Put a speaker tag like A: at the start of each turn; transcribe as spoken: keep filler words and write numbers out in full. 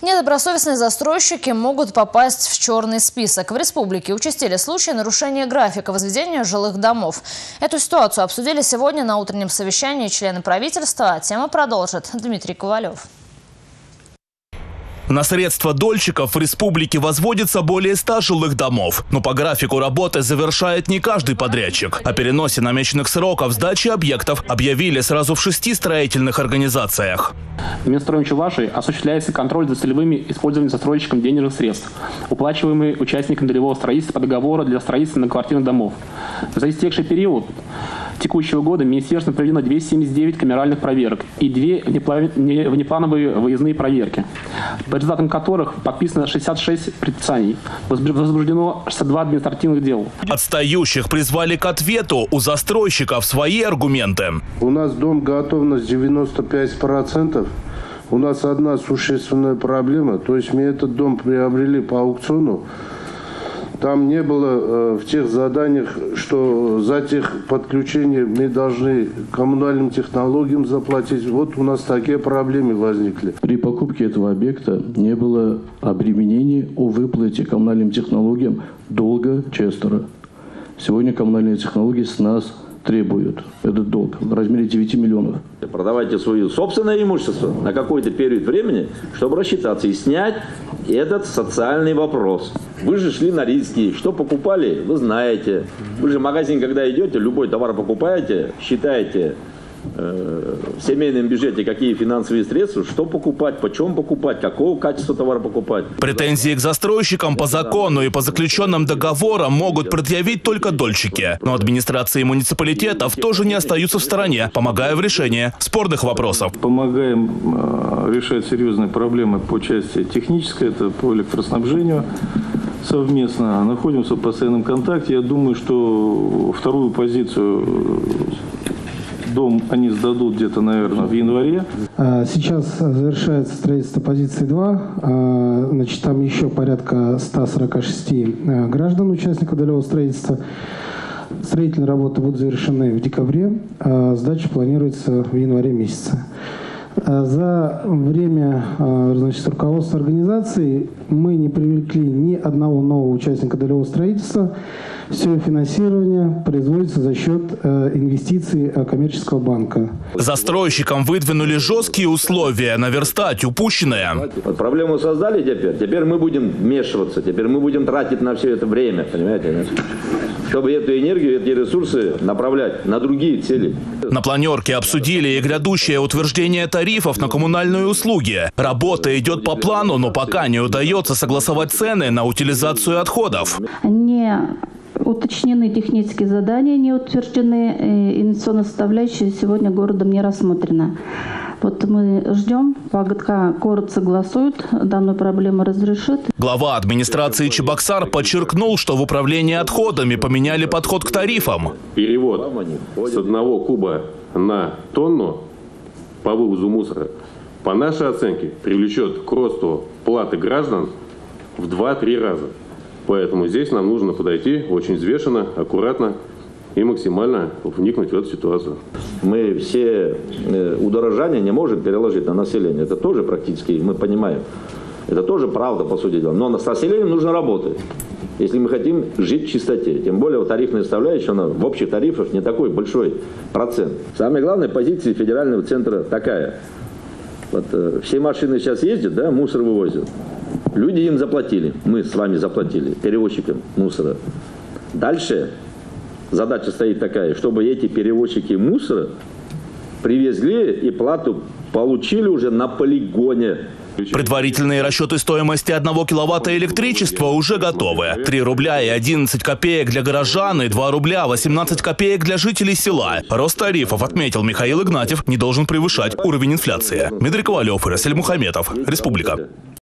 A: Недобросовестные застройщики могут попасть в черный список. В республике участили случаи нарушения графика возведения жилых домов. Эту ситуацию обсудили сегодня на утреннем совещании члены правительства. Тему продолжит Дмитрий Ковалев.
B: На средства дольщиков в республике возводится более ста жилых домов. Но по графику работы завершает не каждый подрядчик. О переносе намеченных сроков сдачи объектов объявили сразу в шести строительных организациях.
C: В Минстроем Чувашии осуществляется контроль за целевыми использованием застройщиком денежных средств, уплачиваемые участникам долевого строительства по договору для строительства многоквартирных домов. За истекший период текущего года министерством проведено двести семьдесят девять камеральных проверок и две внеплановые выездные проверки, по результатам которых подписано шестьдесят шесть предписаний, возбуждено шестьдесят два административных дел.
B: Отстающих призвали к ответу. У застройщиков свои аргументы.
D: У нас дом готовность девяносто пять процентов. У нас одна существенная проблема. То есть мы этот дом приобрели по аукциону. Там не было э, в тех заданиях, что за тех подключение мы должны коммунальным технологиям заплатить. Вот у нас такие проблемы возникли.
E: При покупке этого объекта не было обременений о выплате коммунальным технологиям долга Честера. Сегодня коммунальные технологии с нас требуют этот долг в размере девяти миллионов.
F: Продавайте свое собственное имущество на какой-то период времени, чтобы рассчитаться и снять этот социальный вопрос. Вы же шли на риски. Что покупали, вы знаете. Вы же в магазин, когда идете, любой товар покупаете, считаете э, в семейном бюджете, какие финансовые средства, что покупать, почем покупать, какого качества товара покупать.
B: Претензии к застройщикам по закону и по заключенным договорам могут предъявить только дольщики. Но администрации муниципалитетов тоже не остаются в стороне, помогая в решении спорных вопросов.
G: Помогаем э, решать серьезные проблемы по части технической, это по электроснабжению. Совместно находимся в постоянном контакте. Я думаю, что вторую позицию дом они сдадут где-то, наверное, в январе.
H: Сейчас завершается строительство позиции два. Значит, там еще порядка ста сорока шести граждан, участников долевого строительства. Строительные работы будут завершены в декабре. Сдача планируется в январе месяце. За время, значит, руководства организации мы не привлекли ни одного нового участника долевого строительства. Все финансирование производится за счет инвестиций коммерческого банка.
B: Застройщикам выдвинули жесткие условия наверстать упущенное.
F: Вот проблему создали теперь, теперь мы будем вмешиваться, теперь мы будем тратить на все это время, понимаете? Чтобы эту энергию, эти ресурсы направлять на другие цели.
B: На планерке обсудили и грядущее утверждение тарифов на коммунальные услуги. Работа идет по плану, но пока не удается согласовать цены на утилизацию отходов.
I: Не уточнены технические задания, не утверждены, инвестиционная составляющая сегодня городом не рассмотрена. Вот мы ждем, пока город согласует, данную проблему разрешит.
B: Глава администрации Чебоксар подчеркнул, что в управлении отходами поменяли подход к тарифам.
J: Перевод с одного куба на тонну по вывозу мусора, по нашей оценке, привлечет к росту платы граждан в два-три раза. Поэтому здесь нам нужно подойти очень взвешенно, аккуратно и максимально вникнуть в эту ситуацию.
F: Мы все удорожания не можем переложить на население. Это тоже практически, мы понимаем, это тоже правда, по сути дела. Но с населением нужно работать, если мы хотим жить в чистоте. Тем более тарифная составляющая, она в общих тарифах не такой большой процент. Самая главная позиция федерального центра такая. Вот, э, все машины сейчас ездят, да, мусор вывозят. Люди им заплатили, мы с вами заплатили, перевозчикам мусора. Дальше задача стоит такая, чтобы эти перевозчики мусора привезли и плату получили уже на полигоне.
B: Предварительные расчеты стоимости одного киловатта электричества уже готовы. три рубля и одиннадцать копеек для горожан и два рубля восемнадцать копеек для жителей села. Рост тарифов, отметил Михаил Игнатьев, не должен превышать уровень инфляции. Дмитрий Ковалев и Расель Мухаметов. Республика.